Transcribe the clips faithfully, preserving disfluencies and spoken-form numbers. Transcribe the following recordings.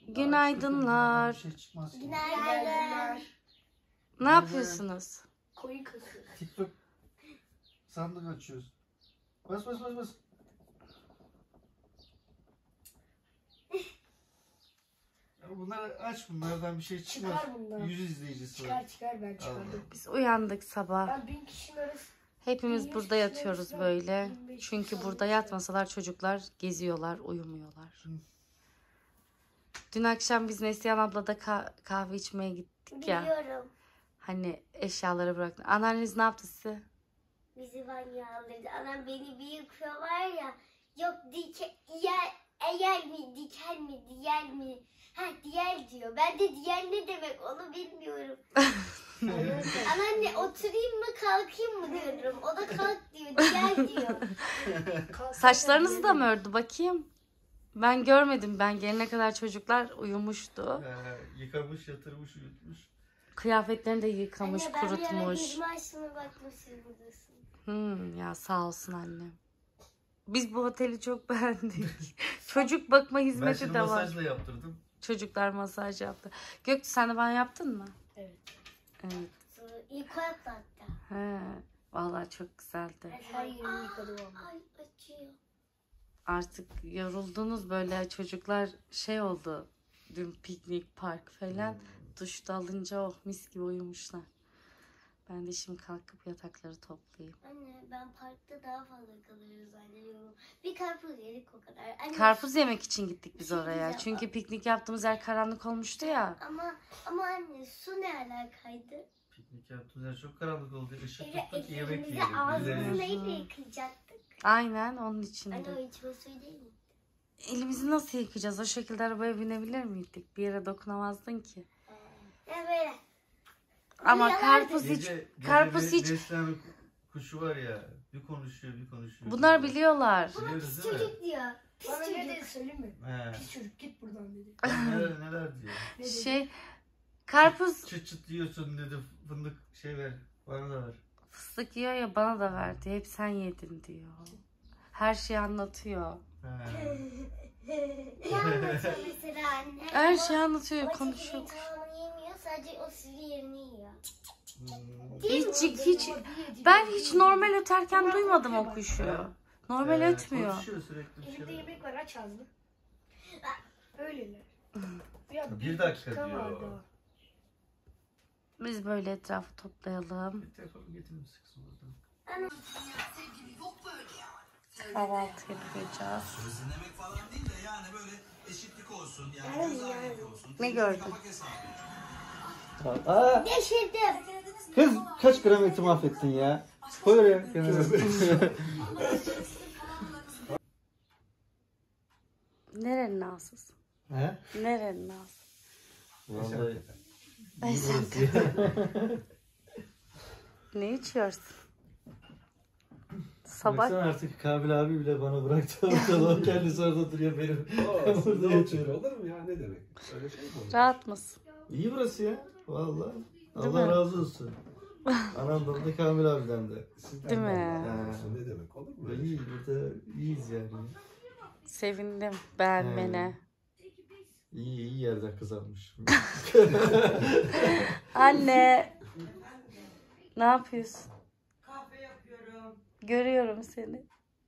Günaydınlar. Bir şey çıkmaz. Günaydın. Ne yapıyorsunuz? Koyu kası. TikTok sandık açıyoruz. Bas bas bas bas. Ya bunları aç, bunlardan bir şey çıkmaz. Çıkar bundan. Yüz izleyicisi var. Çıkar çıkar ben çıkardım. Biz uyandık sabah. Ben bin kişinin arası. Hepimiz burada yatıyoruz böyle. Çünkü burada yatmasalar çocuklar geziyorlar, uyumuyorlar. Dün akşam biz Neslihan ablada ka- kahve içmeye gittik ya. Biliyorum. Hani eşyaları bıraktı. Anneanneniz ne yaptı size? Bizi banyoya alırdı. Anam beni bir yıkıyor var ya. Yok dike, yer, eğer mi, diker mi, diğer mi? Ha diğer diyor. Ben de diğer ne demek onu bilmiyorum. Anneanne oturayım mı kalkayım mı diyorum. O da kalk diyor, diğer diyor. Saçlarınızı da mı ördü bakayım? Ben görmedim. Ben gelene kadar çocuklar uyumuştu. Ee, yıkamış, yatırmış, uyutmuş. Kıyafetlerini de yıkamış, Anne ben bir ara kurutmuş. gözümü açtığıma baktım siz buradasın. Hmm, ya sağ olsun annem. Biz bu oteli çok beğendik. Çocuk bakma Ben hizmeti şimdi de var. masajla yaptırdım. Çocuklar masaj yaptı. Göktuğ sen de bana yaptın mı? Evet. Evet. Sonra ilk o yaptı hatta. He, vallahi çok güzeldi. Her yerimi yıkadım ama. Ay acıyor. Artık yoruldunuz böyle çocuklar şey oldu. Dün piknik park falan. Duşta alınca oh mis gibi uyumuşlar. Ben de şimdi kalkıp yatakları toplayayım. Anne ben parkta daha fazla kalırız zannediyorum. Bir karpuz yedik o kadar. Anne, Karpuz yemek için gittik biz Şey oraya. diyeceğim. Çünkü piknik yaptığımız yer karanlık olmuştu ya. Ama ama anne su ne alakaydı? Piknik yaptığımız yer çok karanlık oldu. Işık Ele, tuttuk, yemek elimizi yiyelim. ağzımızı Bize- neyle yıkayacaktık? Aynen onun Anne içinde. o içme suyu değil mi? Elimizi nasıl yıkayacağız? O şekilde arabaya binebilir miydik? Bir yere dokunamazdın ki. Ne böyle? Ama yalan karpuz hiç... Gece, gece karpuz bir hiç- Neslihan'ın kuşu var ya. Bir konuşuyor, bir konuşuyor. Bunlar biliyorlar. Biliyoruz Pis değil mi? çocuk diyor. Pis Bana ne çocuk. dedi söyleyeyim mi? He. Pis çocuk git buradan dedi. Neler, neler diyor. Ne dedi? Şey... Karpuz Çıt çıt diyorsun dedi. Fındık şey ver. Bana da ver. fıstık yiyor ya bana da verdi. Hep sen yedin diyor. Her şeyi anlatıyor. He. Ne anlatıyor mesela anne? Her şeyi anlatıyor, Ama konuşuyor. çekirdeğin tamamını yemiyor. Sadece o sivri yerini yiyor. Hmm. Değil mi? Hiç, hiç, ben hiç normal öterken duymadım o kuşu. Normal He, ötmüyor. Konuşuyor sürekli bir Elimde şeyler. yemek var aç ağzını. Öyleler. Ya Bir dakika dakika diyor. var daha. Biz böyle etrafı toplayalım. Bir telefonu getirir misin kızım oradan? Kahvaltı yapacağız. Özlemek falan değil de yani böyle eşitlik olsun. Yani göz ayrılığı olsun. Ne gördün? Kapak hesabı. Aa, Yaşadım. kız kaç gram eti mahvettin ya? Koy oraya. Nerenin ağzısın? He? Nerenin ağzı? Vallahi. Ay sen ne içiyorsun? Sabah Baksana artık Kabil abi bile bana bıraktı. Ortalığı kendisi orada duruyor benim. Ben burada yatıyorum. Olur mu ya, ne demek? Öyle şey mi olur? rahat mısın? İyi burası ya. Vallahi. Değil Allah mi? razı olsun. Anamdan da Kamil abiden de. Sizden Değil de mi? Allah razı olsun, ne demek, olur mu? öyle İyi şey? burada iyiyiz yani. Sevindim beğenmene. İyi iyi yerden kızarmış. Anne. Ne yapıyorsun? Kahve yapıyorum. Görüyorum seni.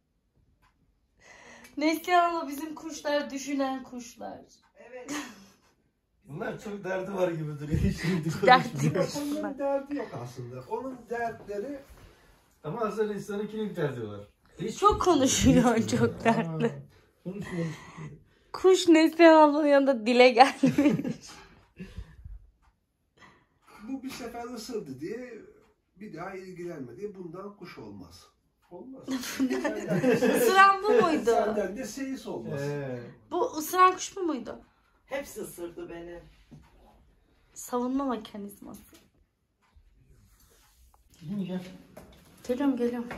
Neslihan abla bizim kuşlar düşünen kuşlar. Evet. Bunlar çok derdi var gibi duruyor. Hiç şimdi Dertli konuşmuyor. Onun derdi yok aslında. Onun dertleri Ama aslında insanınkinin derdi var. Hiç Çok konuşuyor, Hiç- çok dertli. Aa, Konuşmuyor. Kuş Neslihan ablanın yanında dile gelmiş. bu bir sefer ısırdı diye bir daha ilgilenmedi. Bundan kuş olmaz. Olmaz. Isıran bu muydu? Senden de seyis olmaz. Ee, Bu ısıran kuş mu muydu? Hepsi ısırdı beni. Savunma mekanizması. gel. Geliyorum geliyorum.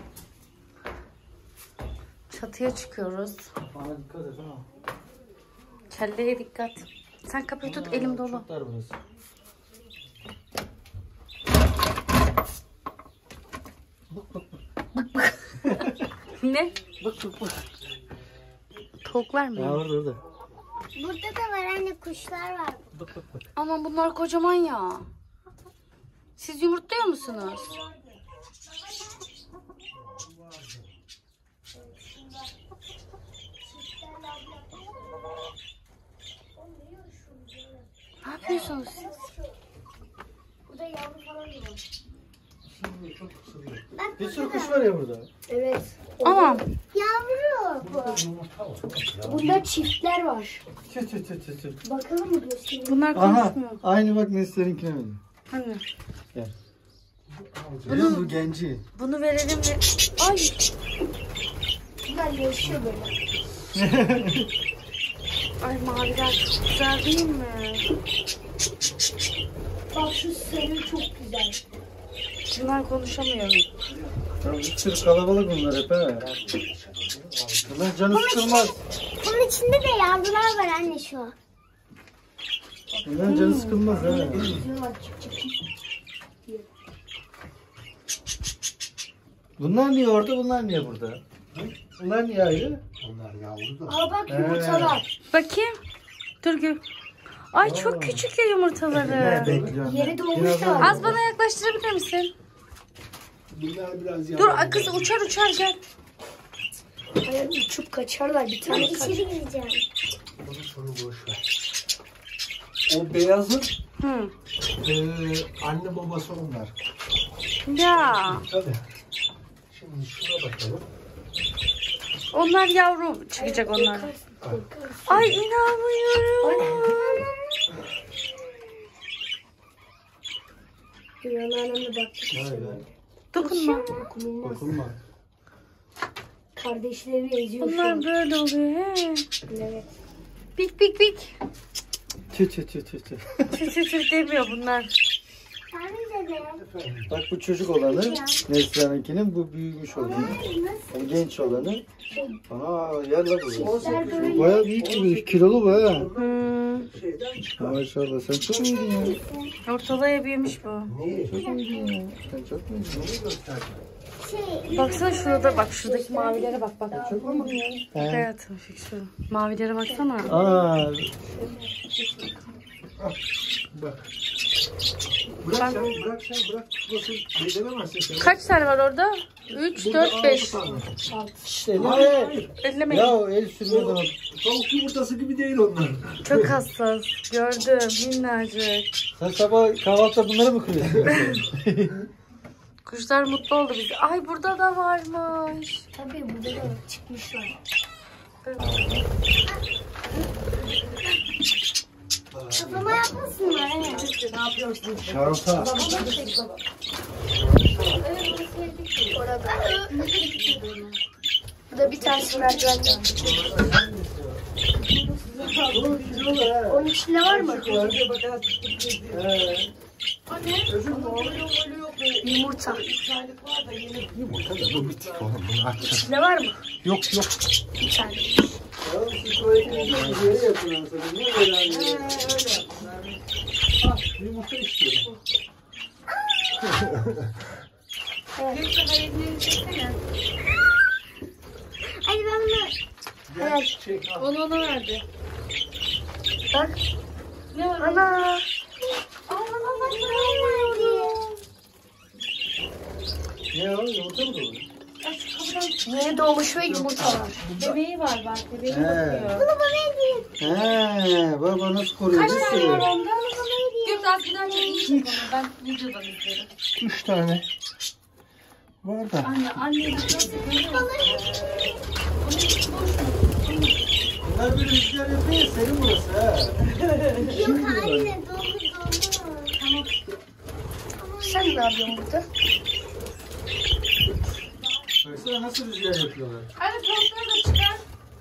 Çatıya çıkıyoruz. Bana dikkat et ha. Kelleye dikkat. Sen kapıyı tut, elim dolu. Çok dar burası. Ne? Bak bak bak. Tavuklar mı? Ya orada orada. Burada da var anne, kuşlar var. Bak bak bak. Ama bunlar kocaman ya. Siz yumurtluyor musunuz? Ne yapıyorsunuz siz? Burada yavru falan var. Çok kısılıyor. Bak Bir sürü burada kuş da. var ya burada. Evet. Ama Yavru. Burada yumurta var. Bunda çiftler var. Tü tü tü tü tü. Bakalım mı göstereyim? bunlar Aha. konuşmuyor. Aynı bak Nesli'ninkine mi? Hani Bunu... Bu genci. bunu verelim de. Ay. Bunlar yaşıyor böyle. Ay maviler çok güzel değil mi? Bak şu sarı çok güzel. Bunlar konuşamıyor. Ya bir sürü kalabalık bunlar hep ha. Bunlar canı sıkılmaz. Bunun içinde de yavrular var anne şu an. Bunlar canı sıkılmaz ha. Diyorlar çık çık çık. Bunlar niye orada, bunlar niye burada? Bunlar niye ayrı? Onlar yavru da. Aa bak yumurtalar. Bakayım. Dur gör. Ay çok küçük ya yumurtaları. Bekliyorum. Yeri dolmuş da. Az bana yaklaştırabilir misin? Bunlar biraz Dur yavru. kız uçar uçar gel. Hayır, uçup kaçarlar bir tane kaç. İçeri gireceğim. Onu sonra boş ver. O beyazın Hı. eee anne babası onlar. Ya. Tabii. Şimdi şuna bakalım. Onlar yavru çıkacak onlar. Ay inanmıyorum. Dur anneannemle baktık. Dokunma. Dokunulmaz. Dokunma. Kardeşlerini eziyor şu Bunlar an. böyle oluyor he. Evet. Bik bik bik. Tü tü tü tü tü. Tü tü tü demiyor bunlar. Sen de be. Bak bu çocuk olanı, Nesli'ninkinin, bu büyümüş olanı. Yani genç olanı. Aa yer la bu. Bayağı büyük gibi, kilolu bu ha. Hmm. Maşallah sen çok iyiydin ya. Ortalığa büyümüş bu. Çok iyiydin ya. Sen çok iyiydin. Baksana şurada bak şuradaki mavilere bak bak. Çok mu? He. Hayatım şu mavilere baksana. Aa, Bak. Bırak sen, bırak sen, bırak. Nasıl beceremezsin sen. Kaç tane var orada? üç, Burada dört, beş. altı tane. işte Hayır, ne? hayır. Ellemeyin. Ya el sürmeden al. Tavuk yumurtası gibi değil onlar. Çok hassas. Gördüm. Minnacık. Sen sabah kahvaltıda bunları mı kırıyorsun? Kuşlar mutlu oldu bizi. Ay burada da varmış. Tabii burada da çıkmışlar. Kafama yapmasınlar. Ne yapıyorsun? Şarota. Orada. Burada bir tanesi merdiven var. Onun içinde var mı? Yumurta. Yumurta da bu bitik oğlum. Bunu açacağız. İçinde var mı? Yok yok. Bir tane. Yumurta istiyorum. Hadi ben bunu. Gel çek al. Onu ona verdi. Bak. Ana. Ne o? Yumurta mı dolu? Yeni doğmuş ve yumurta var. Bebeği var bak. Bebeği He. bakıyor. He, baba nasıl koruyor? Kaç Bir tane sürü. var onda? Gök az giderken iyi çek onu. Ben videodan izlerim. Üç tane. Var da. Anne, anne nasıl görüyor? Bunlar böyle rüzgar yapıyor ya, serin burası ha. Yok anne, dolu dolu. Sen ne yapıyorsun burada? Baksana nasıl rüzgar yapıyorlar. Anne tavukları da çıkar.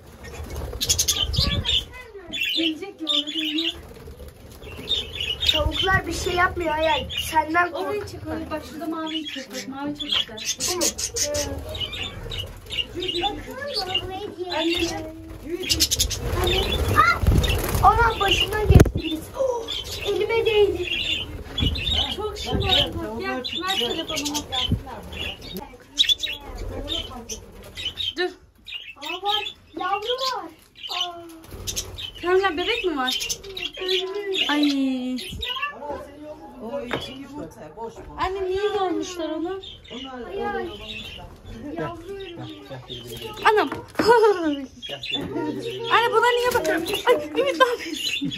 Gelecek mi onu bilmiyorum. Tavuklar bir şey yapmıyor hayal. Senden Orayı kork. çek orayı. Bak şurada mavi çek. Mavi çok güzel. Bu mu? Bana buraya diye. Anne. Ana başından geçti birisi. Oh, elime değdi. Çok şımarık. Gel ver telefonumu. Dur. Aa var. Yavru var. Aa. Kamil bebek mi var? Ay. O iki yumurta boş boş. Anne niye yormuşlar onu? Onlar öyle olmuşlar. Anam. Anne buna niye bakıyorsun? Ay Ümit ne yapıyorsun?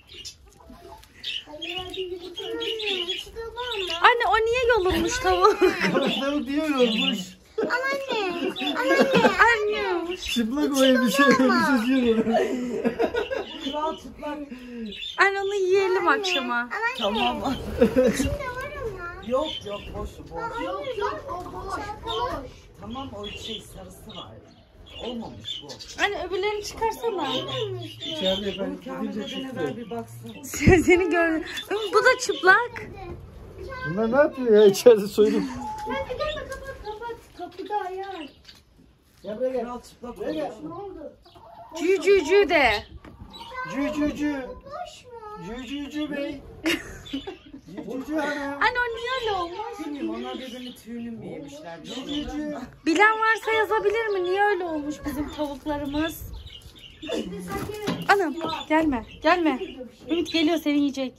Anne o niye yolunmuş tavuk? Tavuk diye yorulmuş. Anne. Anne. Anne. Çıplak o elbise, elbisesi yiyor. Kral çıplak. Anne onu yiyelim akşama. Tamam. İçinde var ama. Yok yok boş boş. Yok yok o boş. Boş. Tamam o şey sarısı var. Olmamış bu. Anne öbürlerini çıkarsana. İçeride ben Bunu Kamil'den gidince evvel çıktı. bir baksın. Seni gördüm. Ümit bu da çıplak. Bunlar ne yapıyor ya içeride soyunup? Hadi gelme kapat kapat. Kapıda ayağım. Gel buraya gel. Kral çıplak Buraya gel. Ne oldu? Cü cü cü de. Cü cü cü. Cü cü cü bey. Cü cü cü hanım. Anne o niye öyle olmuş? Bilmiyorum onlar birbirini tüyünü mü yemişler? Bir Cü şey cü olmaz. cü. Bilen varsa yazabilir mi? Niye öyle olmuş bizim tavuklarımız? Anam gelme gelme. Ümit geliyor seni yiyecek.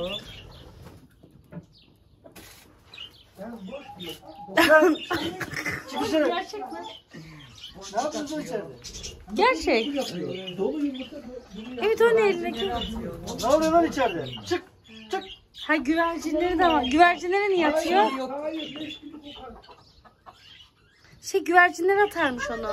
Çık dışarı. Gerçek mi? Ne yapıyorsun içeride? Gerçek. Dolu yumurta. Evet o ne elindeki? Ne oluyor lan içeride? Çık. Çık. Ha güvercinleri de var. Güvercinlere niye atıyor? Şey güvercinler atarmış onu.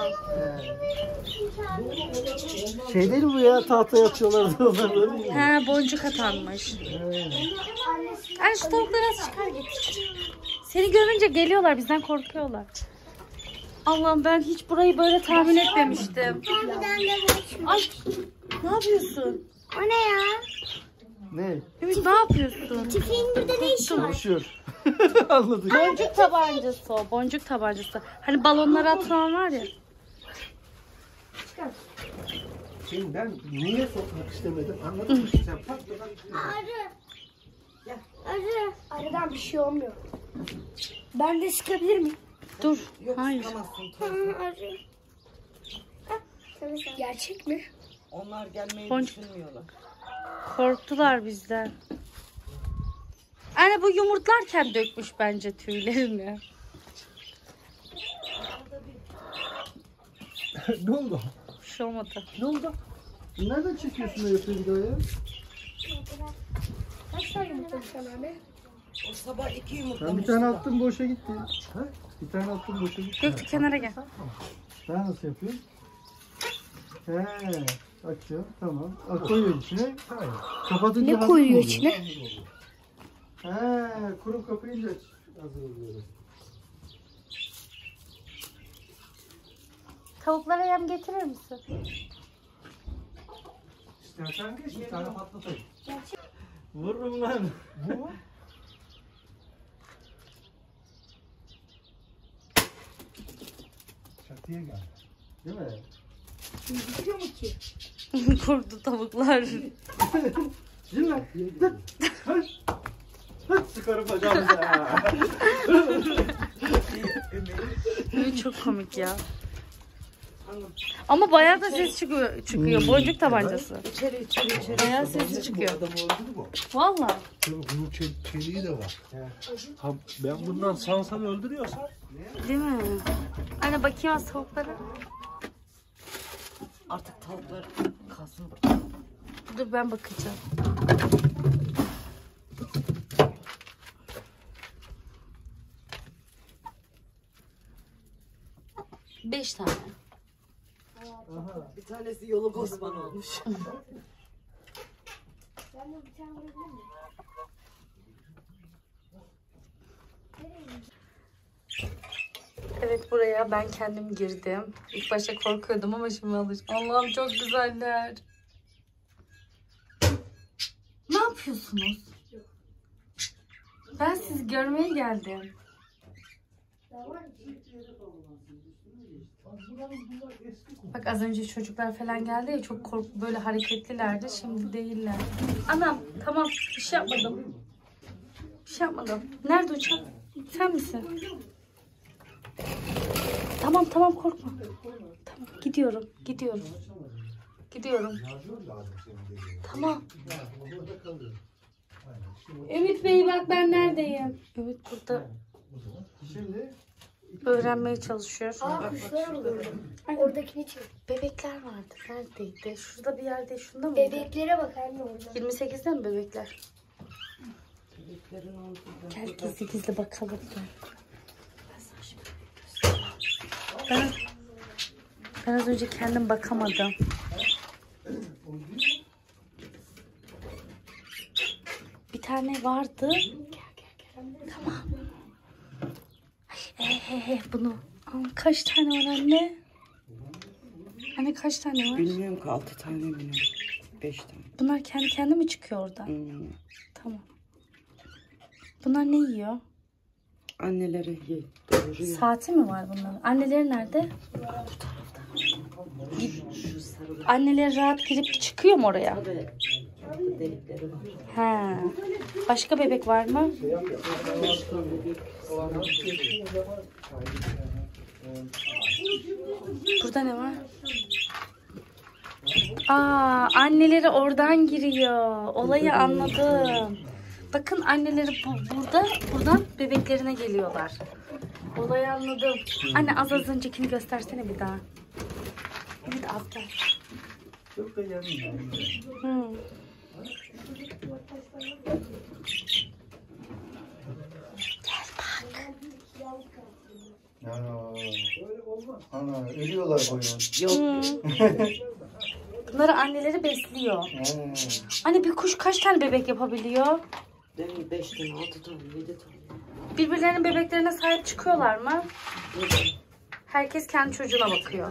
Şey değil mi bu ya? Tahtaya atıyorlardı onlar böyle mi? Ha boncuk atanmış. Anne şu tavukları az çıkar git. Seni görünce geliyorlar bizden korkuyorlar. Allah'ım ben hiç burayı böyle tahmin etmemiştim. Harbiden de boş. Ay ne yapıyorsun? O ne ya? Ne? Ümit ne yapıyorsun? Tifi'nin burada ne işi var? Konuşuyor. Anladık. Boncuk tabancası o. Boncuk tabancası. Hani balonlara atılan var ya. Şimdi ben niye sokmak istemedim anladın mı? Sen patladan Arı. Gel. Arı. Arıdan bir şey olmuyor. Ben de sıkabilir miyim? Dur. Yok Hayır. sıkamazsın. Hı, arı. Gerçek mi? Onlar gelmeyi Boncuk. düşünmüyorlar. Korktular bizden. Anne bu yumurtlarken dökmüş bence tüylerini. Ne oldu? Bir şey olmadı. Ne oldu? Nereden çekiyorsun da yapıyor bir daha ya? Kaç tane yumurta sen abi? O sabah iki yumurta. Ben bir tane attım boşa gitti. Ha? Bir tane attım boşa gitti. Göktü kenara gel. Ben nasıl yapıyorum? He, açıyor. Tamam. Aa, koyuyor içine. Hayır. Kapatınca Ne hazır koyuyor mı oluyor? içine? He, kurup kapayınca hazır oluyor. Tavuklara yem getirir misin? İstersen geç bir tane patlatayım. Vururum lan. Bu mu? Çatıya gel. Değil mi? Gözüküyor mu ki? Kurdu tavuklar. Değil mi? Dıt. Hıç. Hıç. Sıkarım bacağımıza. Ümit çok komik ya. Ama bayağı da ses çıkıyor. çıkıyor. Boncuk tabancası. İçeri içeri içeri. Bayağı sesi çıkıyor. Bu adam öldü bu. Vallahi. Tabii bunun çel- çeliği de var. Ha, ben bundan sansan öldürüyorsam Değil mi? Anne bakayım az tavuklara. Artık tavuklar kalsın. Dur ben bakacağım. Beş tane. Bir tanesi yoluk Osman olmuş. Ben de bir tane verebilir miyim? Evet buraya ben kendim girdim. İlk başta korkuyordum ama şimdi alıştım. Allah'ım çok güzeller. Ne yapıyorsunuz? Ben sizi görmeye geldim. Bak az önce çocuklar falan geldi ya çok kork böyle hareketlilerdi. Şimdi değiller. Anam tamam bir şey yapmadım. Bir şey yapmadım. Nerede uçak? Sen misin? Tamam tamam korkma. Tamam gidiyorum gidiyorum. Gidiyorum. Şarjör lazım senin dediğin. Tamam. Yani o burada kalıyor. Aynen. Şimdi Ümit Bey bak ben neredeyim? Ümit burada o zaman. Şimdi öğrenmeye çalışıyor. Aa kuşlar oluyor. Oradakini çek. Bebekler vardı. Neredeydi? Şurada bir yerde. Şunda mı? Bebeklere bak anne orada. yirmi sekizde mi bebekler? Bebeklerin altında. Gel gizli gizli bakalım. Gel. Ben, ben az önce kendim bakamadım. Bir tane vardı. Gel gel gel. Tamam. He he he bunu. Aa, kaç tane var anne? Anne kaç tane var? Bilmiyorum ki altı tane mi? Beş tane. Bunlar kendi kendine mi çıkıyor oradan? Hmm. Tamam. Bunlar ne yiyor? Anneleri ye, doğuruyor. Saati mi var bunların? Anneleri nerede? Şu sarı Anneleri rahat girip çıkıyor mu oraya? tabii delikleri var. He. Başka bebek var mı? Burada ne var? Aa, anneleri oradan giriyor. Olayı anladım. Bakın anneleri bu, burada, buradan bebeklerine geliyorlar. Olayı anladım. Anne az az öncekini göstersene bir daha. Evet az gel. Çok da yanım yani. Hmm. Ana. Ana ölüyorlar boyun. Yok. Bunları anneleri besliyor. Ha. Anne bir kuş kaç tane bebek yapabiliyor? Demin beş tane, altı tane, yedi tane. Birbirlerinin bebeklerine sahip çıkıyorlar mı? Herkes kendi çocuğuna bakıyor.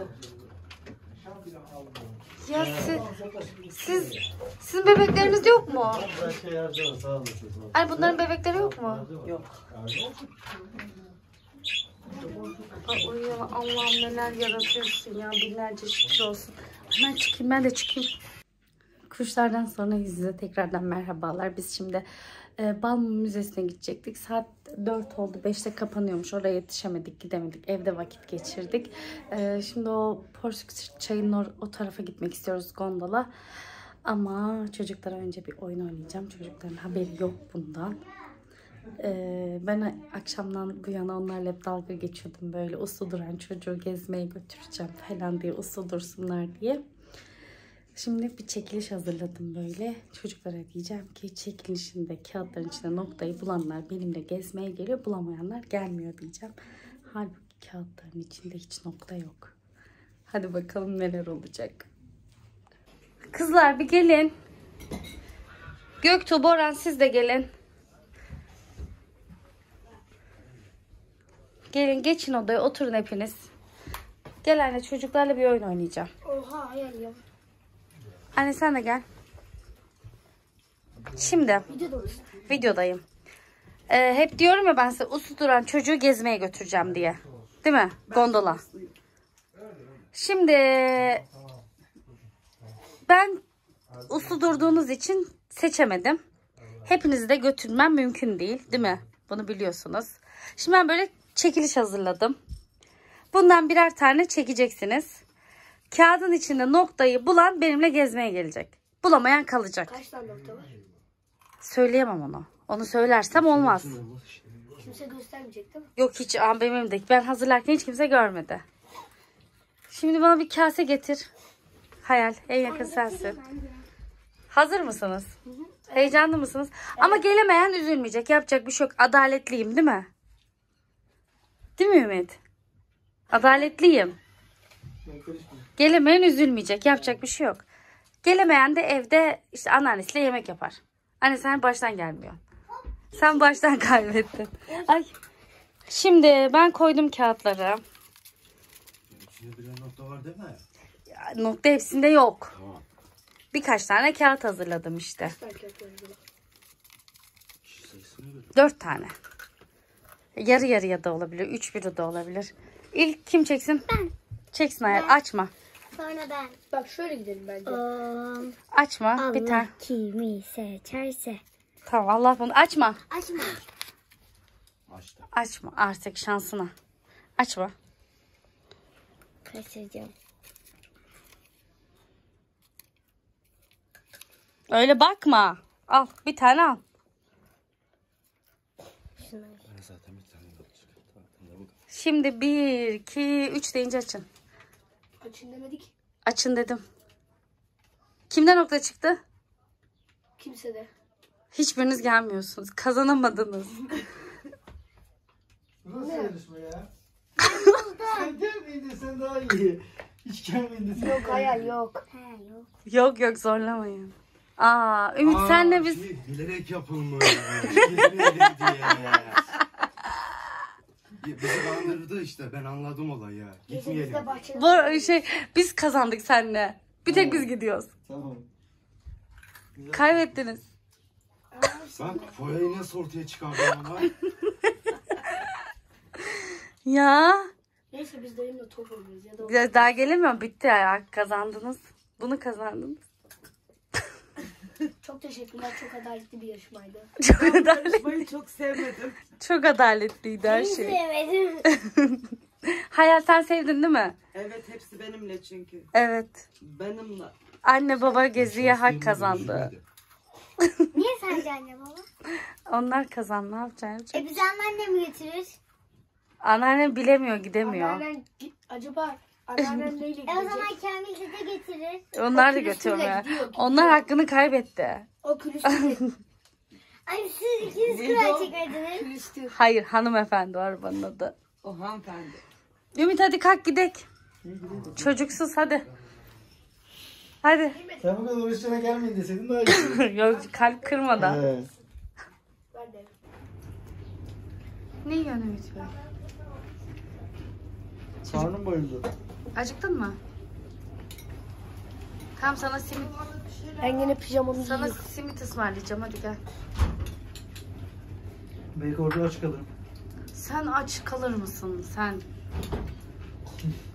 Ya siz, siz sizin bebekleriniz yok mu? Başka yerde var, sağ olasın. Ay bunların bebekleri yok mu? Yok. Ay uyan Allah'ım neler yaratıyorsun ya, binlerce şükür olsun. Hemen çıkayım, ben de çıkayım. Kuşlardan sonra yüz yüze tekrardan merhabalar. Biz şimdi e, Balmum Müzesi'ne gidecektik. Saat dört oldu. beşte kapanıyormuş. Oraya yetişemedik, gidemedik. Evde vakit geçirdik. E, şimdi o Porsuk çayının o, o tarafa gitmek istiyoruz, gondola. Ama çocuklara önce bir oyun oynayacağım. Çocukların haberi yok bundan. Ee, ben akşamdan bu yana onlarla hep dalga geçiyordum, böyle uslu duran çocuğu gezmeye götüreceğim falan diye, uslu dursunlar diye. Şimdi bir çekiliş hazırladım böyle. Çocuklara diyeceğim ki çekilişinde kağıtların içinde noktayı bulanlar benimle gezmeye geliyor, bulamayanlar gelmiyor diyeceğim. Halbuki kağıtların içinde hiç nokta yok. Hadi bakalım neler olacak. Kızlar bir gelin. Göktuğ, Boran siz de gelin. Gelin geçin odaya, oturun hepiniz. Gel anne, çocuklarla bir oyun oynayacağım. Oha hayal ya. Anne sen de gel. Şimdi Videoda mısın? videodayım. Ee, hep diyorum ya ben size, uslu duran çocuğu gezmeye götüreceğim diye. Değil mi? Gondola. Şimdi ben uslu durduğunuz için seçemedim. Hepinizi de götürmem mümkün değil. Değil mi? Bunu biliyorsunuz. Şimdi ben böyle çekiliş hazırladım. Bundan birer tane çekeceksiniz. Kağıdın içinde noktayı bulan benimle gezmeye gelecek. Bulamayan kalacak. Kaç tane nokta var? Söyleyemem onu. Onu söylersem olmaz. Kimse göstermeyecek değil mi? Yok hiç, an benim de. Ben hazırlarken hiç kimse görmedi. Şimdi bana bir kase getir. Hayal, en yakın sensin. Hazır mısınız? Heyecanlı mısınız? Ama gelemeyen üzülmeyecek. Yapacak bir şey yok. Adaletliyim değil mi? Değil mi Ümit? Adaletliyim. Gelemeyen üzülmeyecek. Yapacak bir şey yok. Gelemeyen de evde işte anneannesiyle yemek yapar. Anne sen baştan gelmiyorsun. Sen baştan kaybettin. Ay. Şimdi ben koydum kağıtları. İçinde birer nokta var değil mi? Ya, nokta hepsinde yok. Tamam. Birkaç tane kağıt hazırladım işte. Belki yapıyorum. Kişi sayısına göre. Dört tane. Yarı yarıya da olabilir. Üç biri de olabilir. İlk kim çeksin? Ben. Çeksin hayal. Açma. Sonra ben. Bak şöyle gidelim bence. Açma. Bir tane. kimi seçerse. Tamam, Allah bunu. Açma. Açma. Açtı. Açma artık şansına. Açma. Kaçıracağım. Öyle bakma. Al bir tane al. Şimdi bir, iki, üç deyince açın. Açın demedik. Açın dedim. Kimden nokta çıktı? Kimse de. Hiçbiriniz gelmiyorsunuz. Kazanamadınız. Bu nasıl yarışma ya? Sen gelmeyin de sen daha iyi. Hiç gelmeyin de sen Yok daha iyi. hayal yok. He yok. Yok yok zorlamayın. Aa Ümit senle biz... Şey, bilerek yapılmış. Bilerek diye. Bizi kandırdı işte. Ben anladım olayı ya. Gitmeyelim. Gecemizde bahçede. Bu şey biz kazandık seninle. Bir tek biz gidiyoruz. Tamam. Güzel. Kaybettiniz. Bak foyayı nasıl ortaya çıkardı ama. Ya. Neyse biz dayımla top oynuyoruz ya da. Ya daha gelemiyorum. Bitti ya. Kazandınız. Bunu kazandınız. Çok teşekkürler. Çok adaletli bir yarışmaydı. Çok adaletli. Yarışmayı çok sevmedim. Çok adaletliydi her Hiç şey. sevmedim. Hayal sen sevdin değil mi? Evet hepsi benimle çünkü. Evet. Benimle. Anne baba geziye hak kazandı. Niye sence anne baba? Onlar kazandı. Ne yapacaksın? E biz anneannemi götürür. Anneannem bilemiyor, gidemiyor. Anneannen gi- acaba anneannen neyle E o gidecek? zaman Kamil de getirir. Onlar da O külüstürle götürüyor. gidiyor, gidiyor. Onlar hakkını kaybetti. O külüstür. Ay siz ikiniz kura çekmediniz. külüstür. Hayır hanımefendi o arabanın adı. O hanımefendi. Ümit hadi kalk gidek. İyi gidelim. Çocuksuz hadi. Hadi. Sen bu kadar uğraşana gelmeyin deseydin daha iyi. Yok kalp kırmadan. Evet. Ben de. Ne yiyorsun Ümit Bey? Karnım bayıldı. Acıktın mı? Tamam sana simit. Ben yine pijamamı Sana giyiyorum. simit ısmarlayacağım hadi gel. Belki orada aç kalırım. Sen aç kalır mısın sen?